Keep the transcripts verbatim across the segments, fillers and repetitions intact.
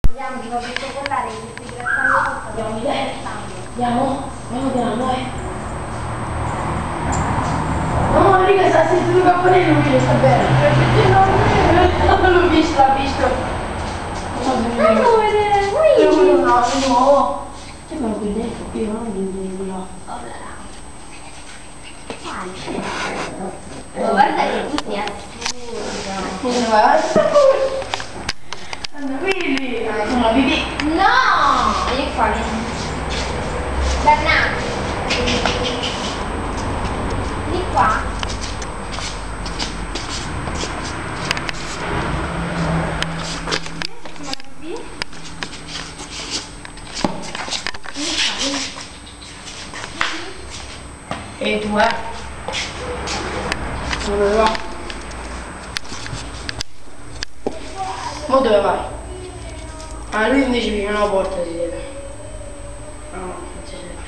Andiamo, ti faccio cioccolare che stai grattando tutto. Andiamo, dai. Andiamo, andiamo piano, dai. No, raga, sta sentendo il campanello, non mi sta bene. Non l'ho visto, l'ha visto. Andiamo a vedere, qui. No, di nuovo. C'è quello qui dentro, qui, non di là. Oh, guarda che tu sei assurdo. Tranquilli. Una pipì. No! Io qua mi... Dannato. Di qua. E tu, eh? Dove va? Ma dove vai? Ah, lui invece vicino alla porta si deve. No, non si deve.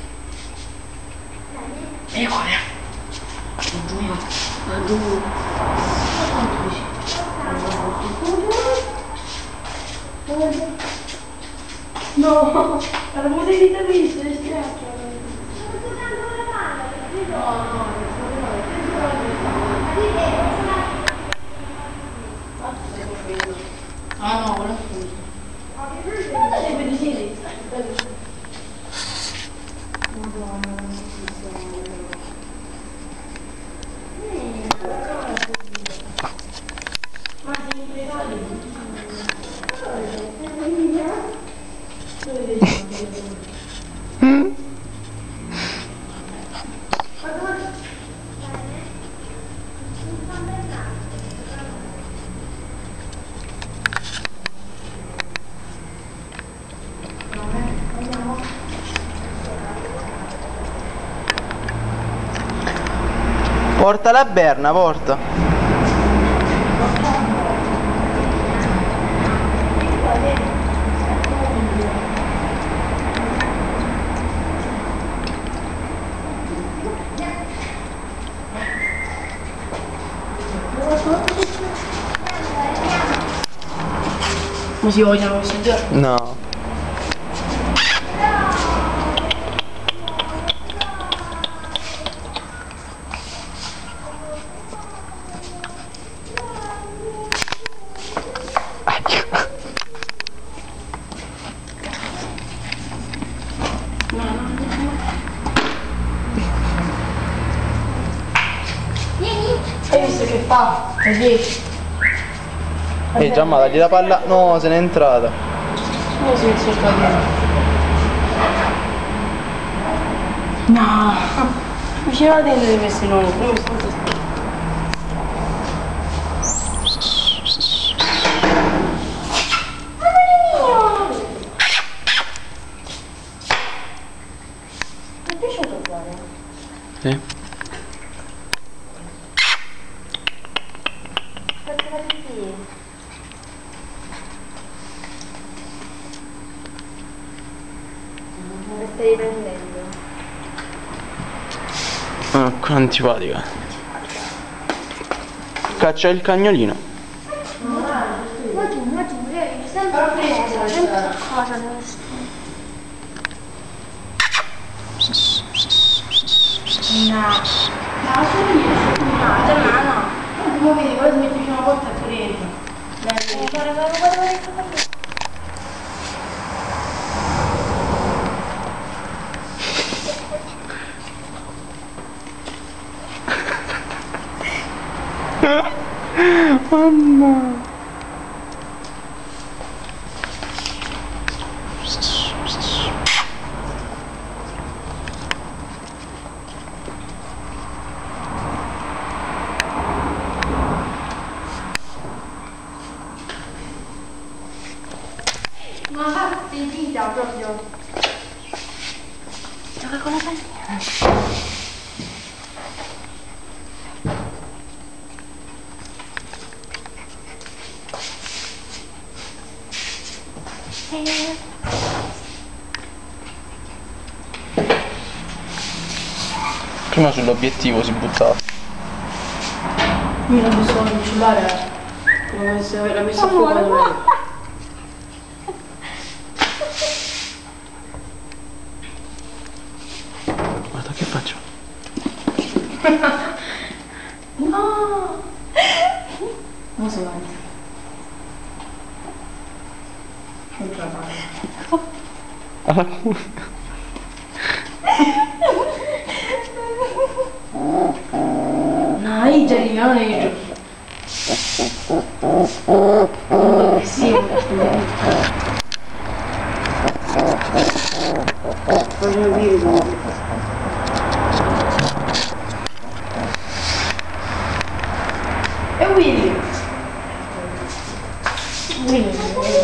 E qua, eh? Giù io. Da giù. No, la modalità visto, è stretto. No, no, ah no, quello è scusa. Guarda le pedicine. Madonna, non si ma sempre i Porta la Berna, porta. Ma si vogliono questi giorni? No. Hai visto che fa? Così. Ehi Giamma, dagli la palla. No, se n'è entrata. Come si è cercato? No! Vicino alla tenda di questi nomi, prima mi sto Mi è piaciuto Flora? Sì. Perché la pipì? La stai riprendendo? Ah, qua antipatica. Caccia il cagnolino. Ma tu, ma tu, devi sempre cosa, sempre cosa deve stare. No. No, sono io, no, no, no. Non come vedi, poi si mette vicino alla porta e pure entra. Dai, Guarda, guarda, guarda, guarda. Mamma. Ma va sentita proprio. Gioca con la pallina. Prima sull'obiettivo si buttava. Io l'ho messo nel cellulare come se l'ha messo a fuoco. No! Non so avanti. Non ce la fai. No, io già non è giù. Sì, voglio dire. E Willy? Willy.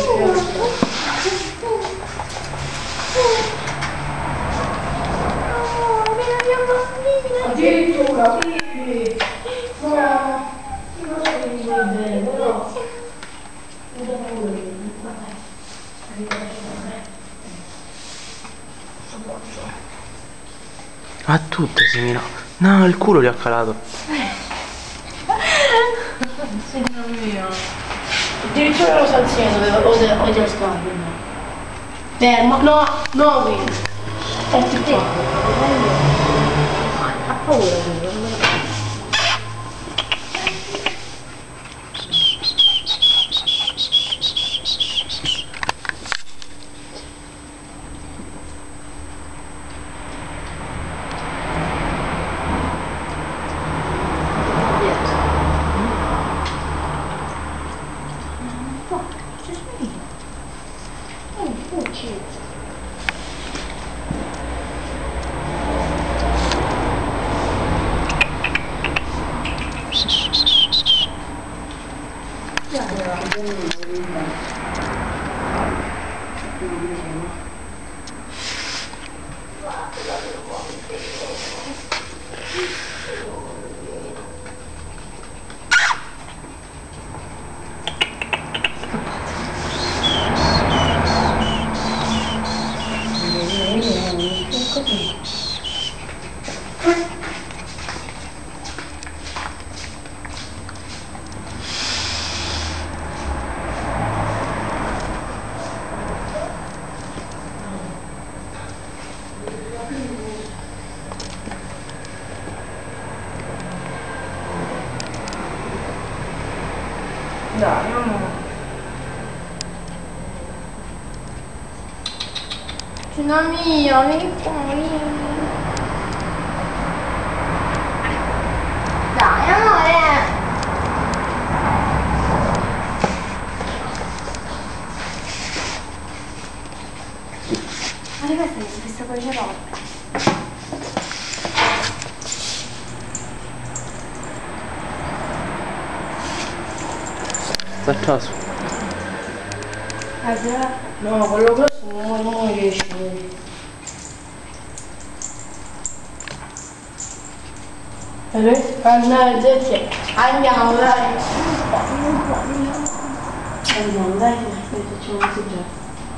Addirittura, sì. No, non so che mi vuoi bene, però. Non so come vuoi bene. A tutte Semina. No, il culo gli ha calato. Signor mio. Addirittura lo salsino o già scarpe. Fermo, no, no qui. E ti fa. Ha paura quello. Dai, no. Cina mia, vieni fuori. Dai, amore. Ma di questa mi si fissa con le robe. Sta caso. Eh già. No, quello grosso non, non riesce. Mannaggia, andiamo, dai. Andiamo, dai, dai, facciamo assaggiare.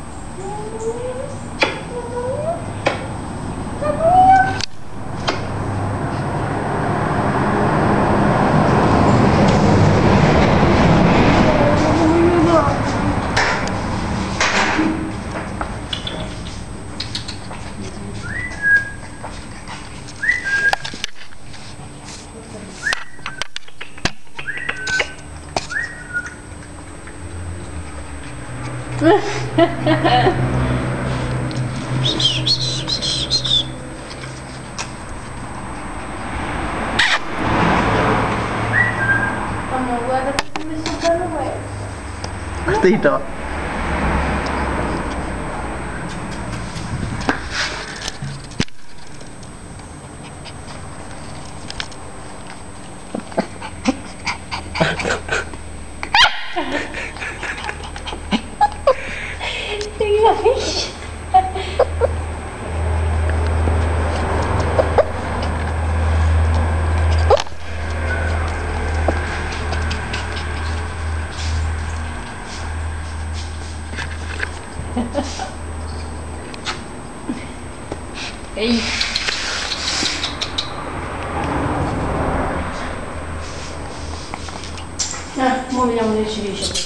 Mamma, guarda come sto bello questo. Zitto. Ehi. Eh, ora vediamo che ci dice.